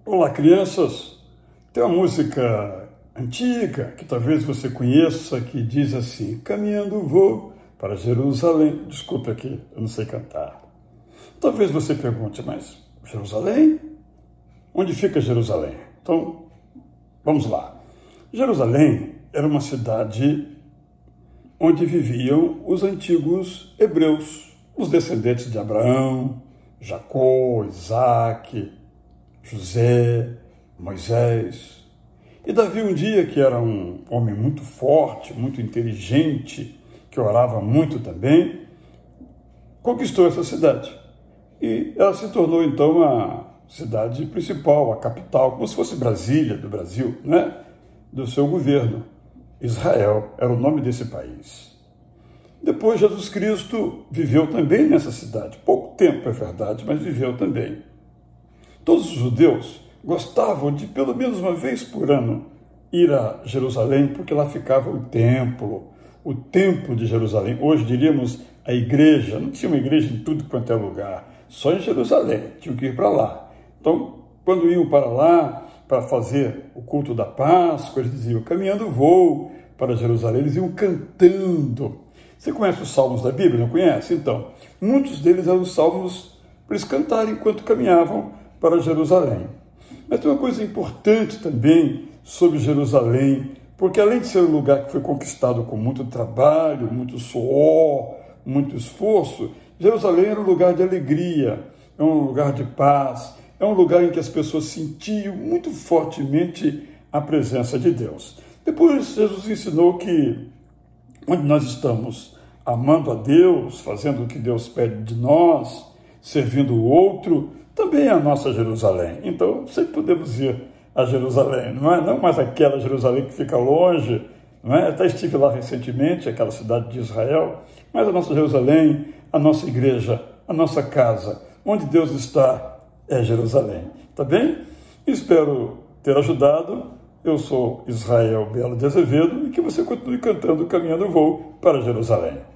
Olá, crianças! Tem uma música antiga que talvez você conheça que diz assim: caminhando vou para Jerusalém. Desculpe aqui, eu não sei cantar. Talvez você pergunte, mas Jerusalém? Onde fica Jerusalém? Então, vamos lá. Jerusalém era uma cidade onde viviam os antigos hebreus, os descendentes de Abraão, Jacó, Isaac, José, Moisés. E Davi, um dia, que era um homem muito forte, muito inteligente, que orava muito também, conquistou essa cidade. E ela se tornou, então, a cidade principal, a capital, como se fosse Brasília, do Brasil, né? Do seu governo. Israel era o nome desse país. Depois, Jesus Cristo viveu também nessa cidade. Pouco tempo, é verdade, mas viveu também. Todos os judeus gostavam de, pelo menos uma vez por ano, ir a Jerusalém, porque lá ficava o templo de Jerusalém. Hoje diríamos a igreja. Não tinha uma igreja em tudo quanto é lugar, só em Jerusalém, tinham que ir para lá. Então, quando iam para lá, para fazer o culto da Páscoa, eles diziam, caminhando vou para Jerusalém, eles iam cantando. Você conhece os salmos da Bíblia, não conhece? Então, muitos deles eram os salmos para eles cantarem enquanto caminhavam para Jerusalém. Mas tem uma coisa importante também sobre Jerusalém, porque além de ser um lugar que foi conquistado com muito trabalho, muito suor, muito esforço, Jerusalém era um lugar de alegria, é um lugar de paz, é um lugar em que as pessoas sentiam muito fortemente a presença de Deus. Depois Jesus ensinou que onde nós estamos amando a Deus, fazendo o que Deus pede de nós, servindo o outro, também é a nossa Jerusalém. Então, sempre podemos ir a Jerusalém, não é? Não mais aquela Jerusalém que fica longe, não é? Até estive lá recentemente, aquela cidade de Israel, mas a nossa Jerusalém, a nossa igreja, a nossa casa, onde Deus está, é Jerusalém. Tá bem? Espero ter ajudado. Eu sou Israel Belo de Azevedo e que você continue cantando Caminhando Vou para Jerusalém.